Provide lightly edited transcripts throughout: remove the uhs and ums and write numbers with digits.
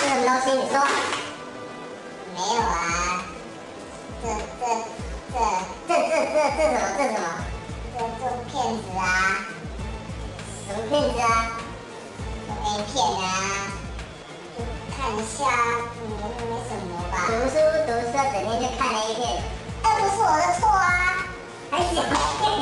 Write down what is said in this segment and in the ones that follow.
什么东西？你说。没有啊。这什么？这什么？这骗子啊！什么骗子啊？A 片啊，就看一下，没什么吧。读书整天就看 A 片，那不是我的错啊，还想 A 片？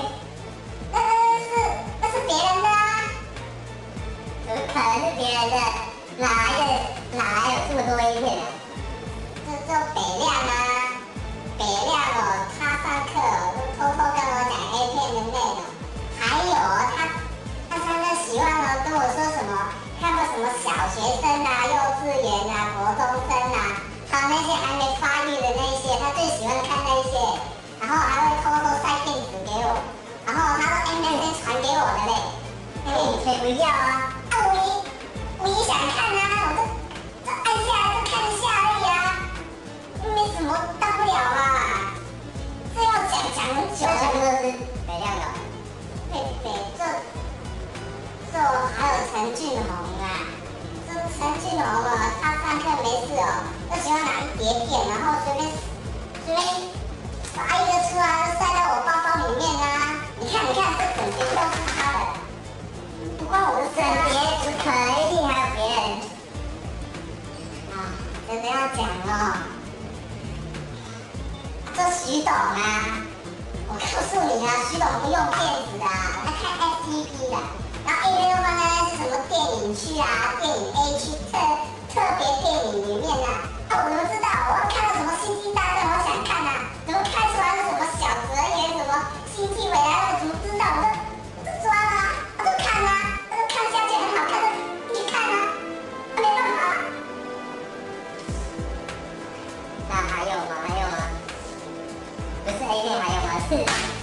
那是别人的啊，怎么可能是别人的？哪来有这么多 A 片啊？这北亮啊，北亮哦，他上课哦，就偷偷跟我讲 A 片的内容，还有哦，他上课喜欢哦跟我说什么，看过什么小学生啊、幼稚园啊、国中生啊，还有那些还没发育的那些，他最喜欢看那些，然后还会偷偷塞电子给我，然后他说MSN传给我的嘞，你才不要啊！我也想看啊，我就按下来就看一下而已啊，又没什么大不了啊，这要讲很久。全部都是北亮的。对，这还有陈俊宏啊，这陈俊宏啊，他上课没事哦，就喜欢拿一叠片，然后随便拔一个出来，塞到我包包里面啊。你看，这整叠都是他的，不关我的事啊。整叠不可能，一定还有别人。啊，真的要讲哦。这徐董啊，我告诉你啊，徐董不用骗子的，他看 STP 的，然后 A 片又放在是什么电影区啊、电影 A 区、特别电影里面啊。我怎么知道？我看到什么星际大战，我想看啊，怎么看出来是什么小泽演什么星际未来，我怎么知道？我就抓啦，我就看啊，我就看下去很好看的，你看啊，没办法。那还有吗？不是 A 片还有吗？是